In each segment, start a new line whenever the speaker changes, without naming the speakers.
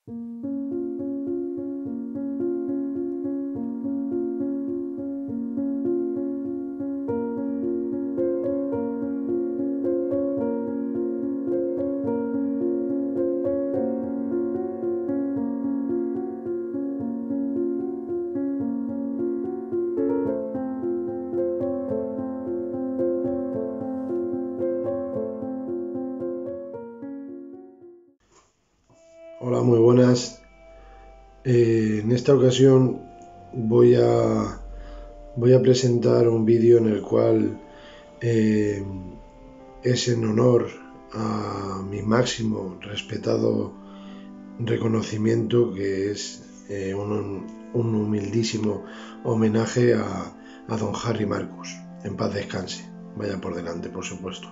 Hola, muy buenas. En esta ocasión voy a, voy a presentar un vídeo en el cual eh, es en honor a mi máximo respetado reconocimiento, que es un humildísimo homenaje a don Harry Marcus. En paz descanse, vaya por delante, por supuesto.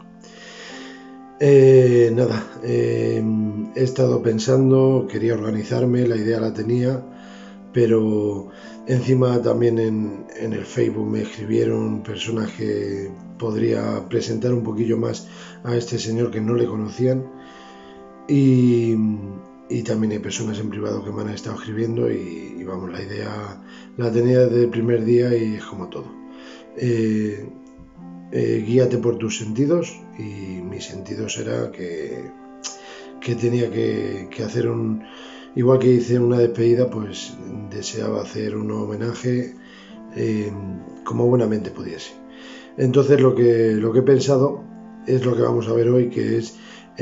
He estado pensando, quería organizarme, la idea la tenía, pero encima también en el Facebook me escribieron personas que podría presentar un poquillo más a este señor que no le conocían, y, y también hay personas en privado que me han estado escribiendo y vamos, la idea la tenía desde el primer día y es como todo. Guíate por tus sentidos, y mis sentidos era que tenía que hacer igual que hice una despedida, pues deseaba hacer un homenaje como buenamente pudiese. Entonces lo que he pensado es lo que vamos a ver hoy, que es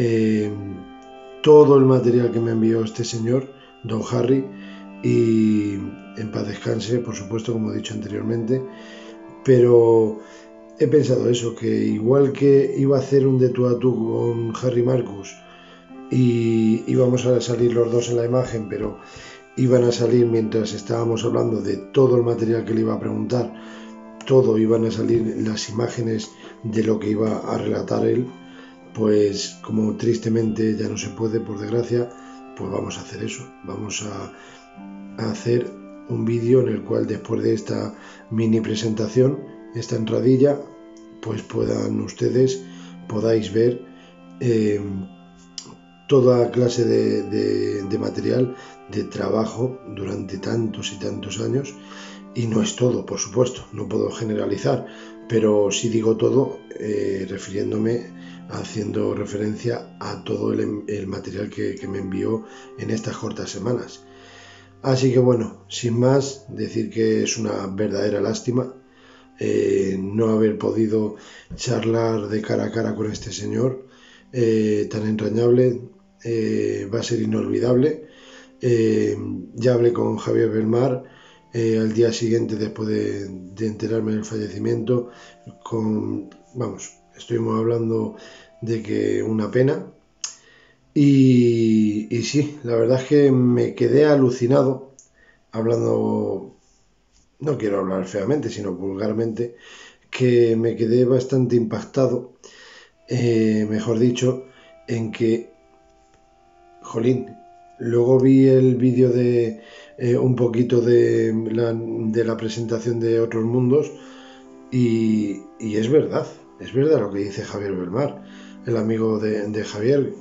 todo el material que me envió este señor, don Harry, y en paz descanse, por supuesto, como he dicho anteriormente, pero he pensado eso, que igual que iba a hacer un de tú a tú con Harry Marcus y íbamos a salir los dos en la imagen, pero iban a salir mientras estábamos hablando de todo el material que le iba a preguntar, todo iban a salir las imágenes de lo que iba a relatar él, pues como tristemente ya no se puede, por desgracia, pues vamos a hacer eso, vamos a hacer un vídeo en el cual, después de esta mini presentación, esta entradilla, pues podáis ver toda clase de material de trabajo durante tantos y tantos años. Y no es todo, por supuesto, no puedo generalizar, pero sí digo todo refiriéndome, haciendo referencia a todo el material que me envió en estas cortas semanas. Así que bueno, sin más, decir que es una verdadera lástima no haber podido charlar de cara a cara con este señor tan entrañable. Va a ser inolvidable. Ya hablé con Javier Belmar al día siguiente, después de enterarme del fallecimiento. Vamos, estuvimos hablando de que una pena. Y sí, la verdad es que me quedé alucinado, hablando, no quiero hablar feamente, sino vulgarmente, que me quedé bastante impactado, mejor dicho, en que, jolín, luego vi el vídeo de un poquito de la presentación de Otros Mundos, y es verdad lo que dice Javier Belmar, el amigo de Javier.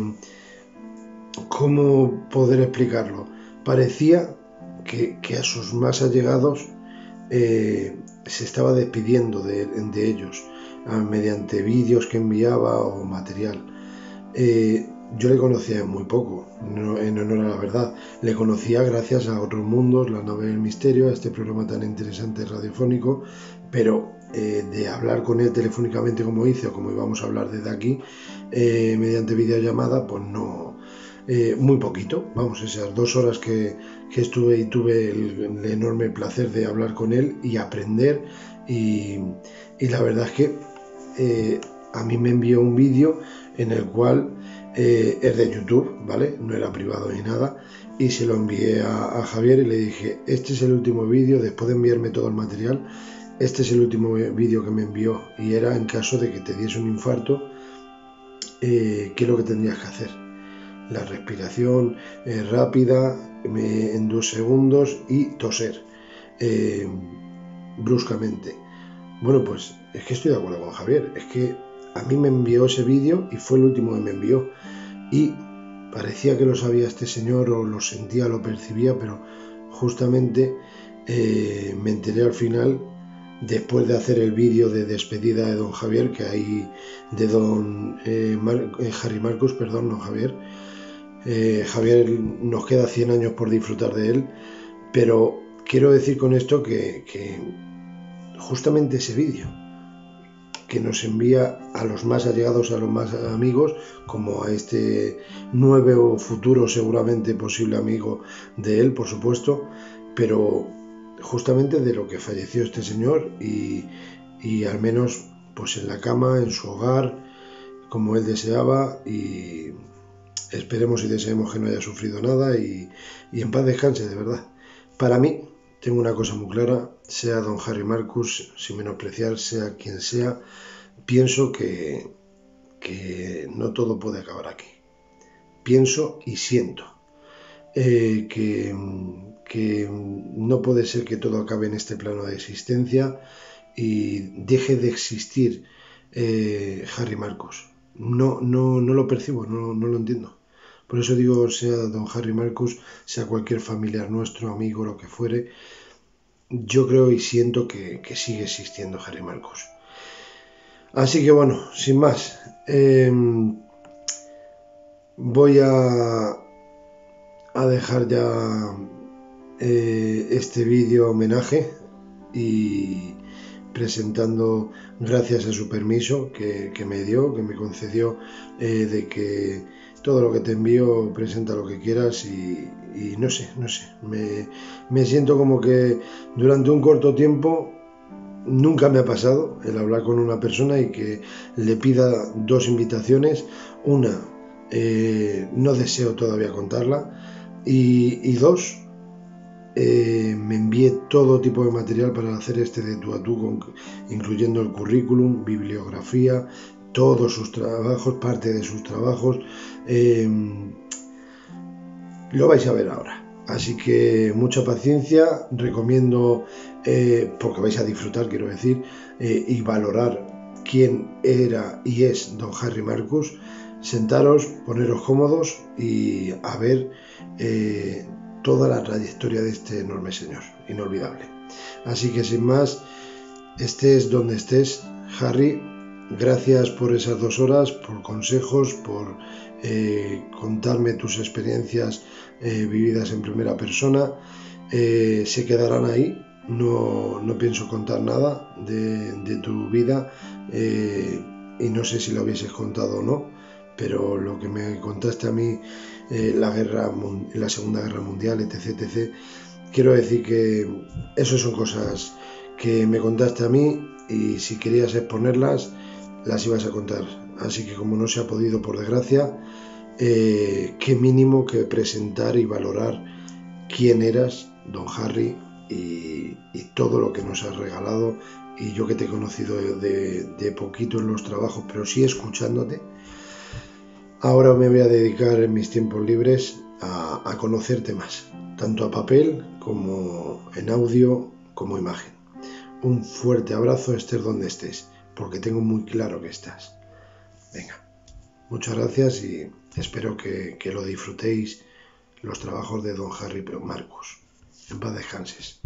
¿Cómo poder explicarlo? Parecía que a sus más allegados se estaba despidiendo de ellos mediante vídeos que enviaba o material. Yo le conocía muy poco, en honor a la verdad. Le conocía gracias a Otros Mundos, La Nave del Misterio, a este programa tan interesante radiofónico, pero de hablar con él telefónicamente como hice, o como íbamos a hablar desde aquí, mediante videollamada, pues no, muy poquito. Vamos, esas 2 horas que estuve y tuve el enorme placer de hablar con él y aprender, y la verdad es que a mí me envió un vídeo en el cual es de YouTube, ¿vale? No era privado ni nada, y se lo envié a Javier y le dije, este es el último vídeo, después de enviarme todo el material, este es el último vídeo que me envió, y era en caso de que te diese un infarto, ¿qué es lo que tendrías que hacer? La respiración rápida en 2 segundos y toser bruscamente. Bueno, pues es que estoy de acuerdo con Javier, es que a mí me envió ese vídeo y fue el último que me envió, y parecía que lo sabía este señor o lo sentía, lo percibía, pero justamente me enteré al final, después de hacer el vídeo de despedida de don Javier, que hay de don Harry Marcus, perdón, no Javier. Javier nos queda 100 años por disfrutar de él, pero quiero decir con esto que justamente ese vídeo que nos envía a los más allegados, a los más amigos, como a este nuevo o futuro seguramente posible amigo de él, por supuesto, pero justamente de lo que falleció este señor y al menos pues en la cama, en su hogar, como él deseaba, y esperemos y deseemos que no haya sufrido nada y en paz descanse, de verdad. Para mí, tengo una cosa muy clara, sea don Harry Marcus, sin menospreciar, sea quien sea, pienso que no todo puede acabar aquí. Pienso y siento que no puede ser que todo acabe en este plano de existencia y deje de existir Harry Marcus. No lo percibo, no lo entiendo. Por eso digo, sea don Harry Marcus, sea cualquier familiar nuestro, amigo, lo que fuere, yo creo y siento que sigue existiendo Harry Marcus. Así que bueno, sin más, voy a dejar ya este vídeo homenaje y presentando, gracias a su permiso que me dio, que me concedió, de que todo lo que te envío presenta lo que quieras y no sé, me siento como que durante un corto tiempo nunca me ha pasado el hablar con una persona y que le pida dos invitaciones, una no deseo todavía contarla y dos, me envié todo tipo de material para hacer este de tú a tú, incluyendo el currículum, bibliografía, todos sus trabajos, parte de sus trabajos. Lo vais a ver ahora. Así que mucha paciencia, recomiendo, porque vais a disfrutar, quiero decir, y valorar quién era y es don Harry Marcus. Sentaros, poneros cómodos y a ver toda la trayectoria de este enorme señor, inolvidable. Así que sin más, estés donde estés, Harry, gracias por esas 2 horas, por consejos, por contarme tus experiencias vividas en primera persona. Se quedarán ahí, no pienso contar nada de tu vida y no sé si lo hubieses contado o no, pero lo que me contaste a mí, la Segunda Guerra Mundial, etc. Quiero decir que eso son cosas que me contaste a mí y si querías exponerlas, las ibas a contar. Así que como no se ha podido, por desgracia, qué mínimo que presentar y valorar quién eras, don Harry, y todo lo que nos has regalado. Y yo que te he conocido de poquito en los trabajos, pero sí escuchándote, ahora me voy a dedicar en mis tiempos libres a conocerte más, tanto a papel como en audio como imagen. Un fuerte abrazo, estés donde estés, porque tengo muy claro que estás. Venga, muchas gracias y espero que lo disfrutéis, los trabajos de don Harry Marcus. En paz descanses.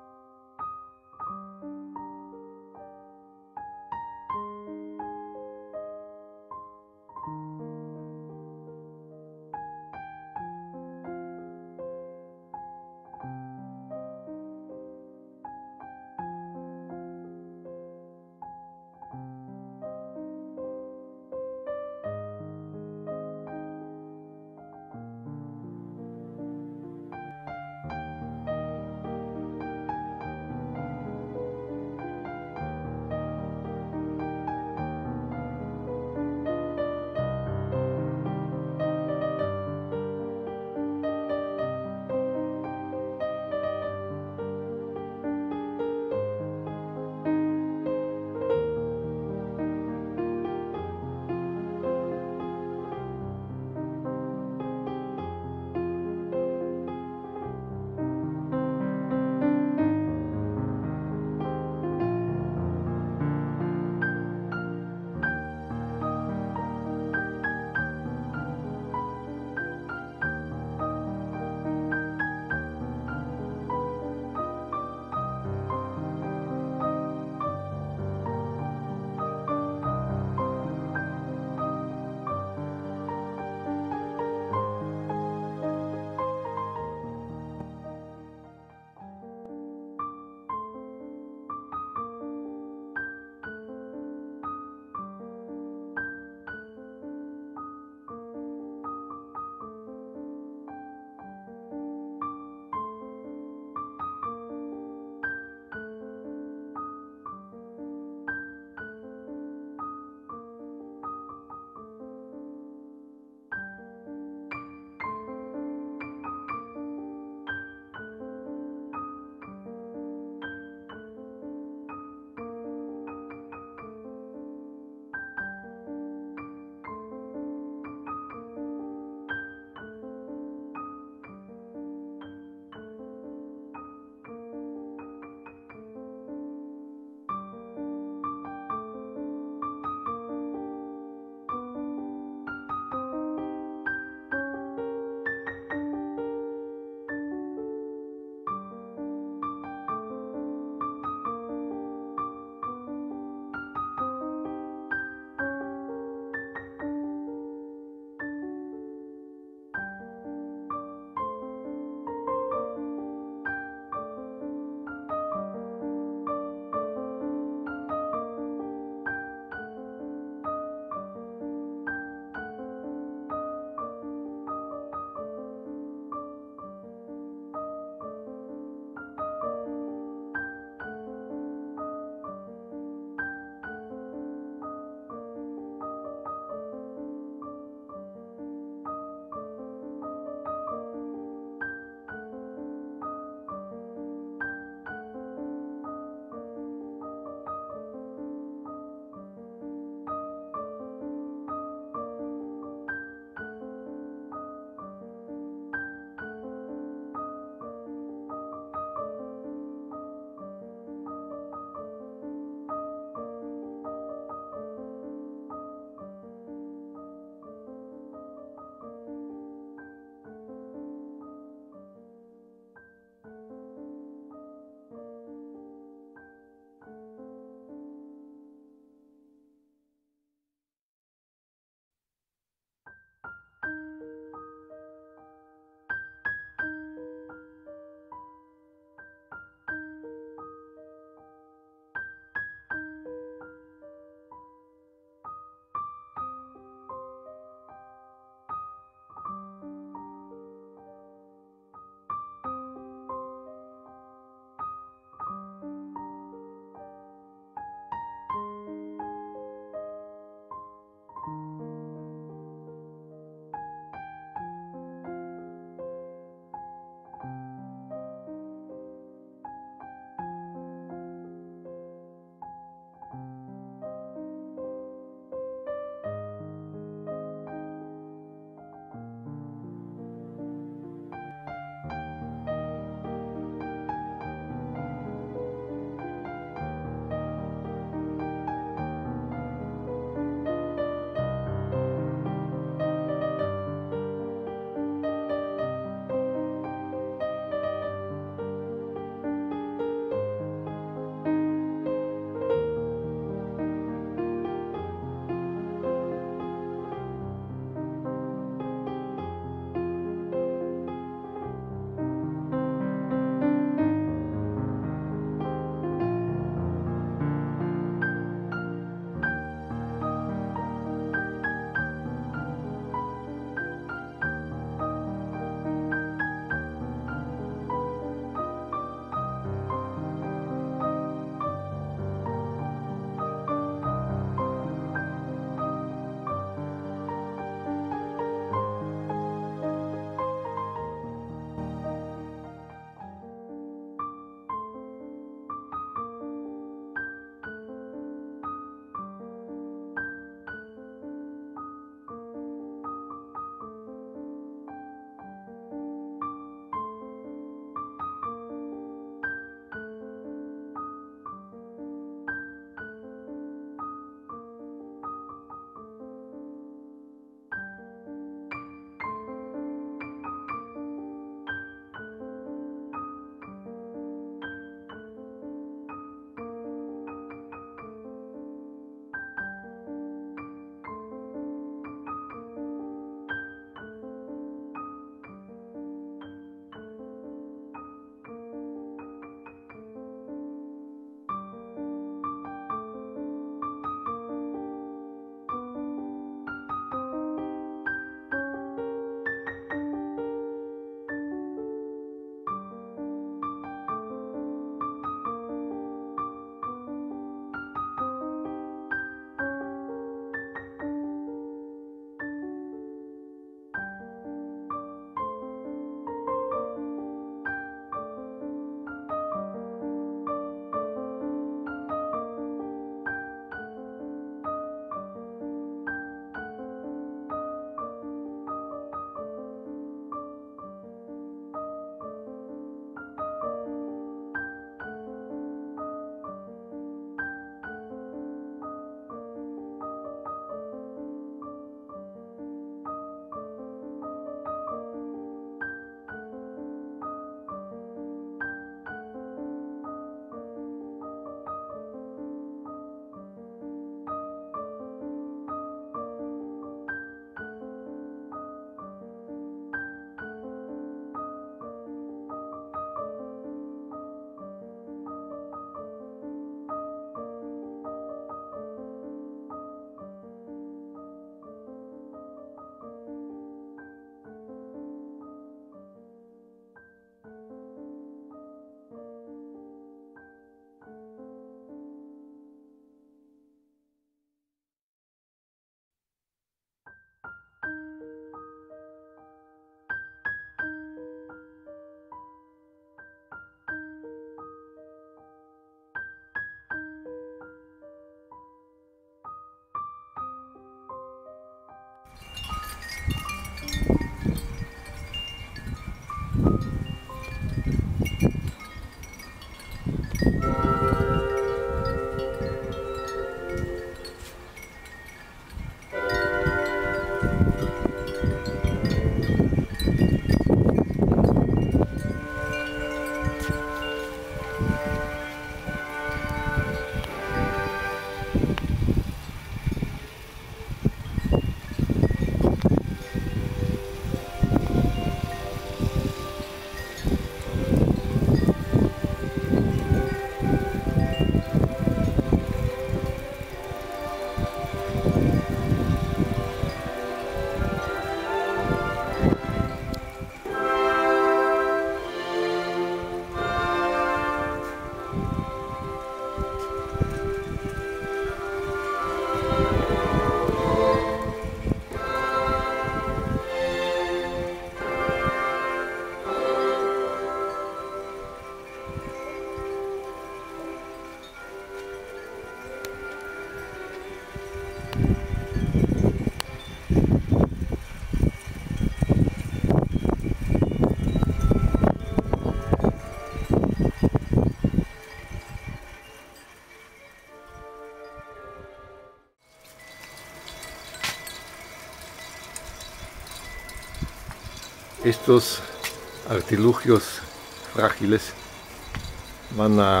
Estos artilugios frágiles van a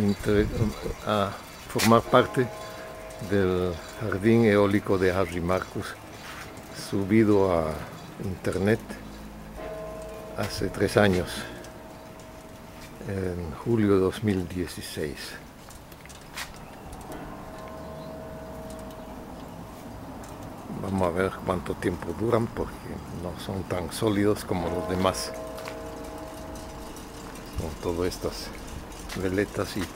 formar parte del jardín eólico de Harry Marcus, subido a internet hace 3 años, en julio de 2016. Vamos a ver cuánto tiempo duran, porque no son tan sólidos como los demás, con todas estas veletas y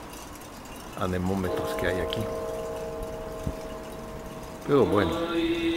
anemómetros que hay aquí. Pero bueno,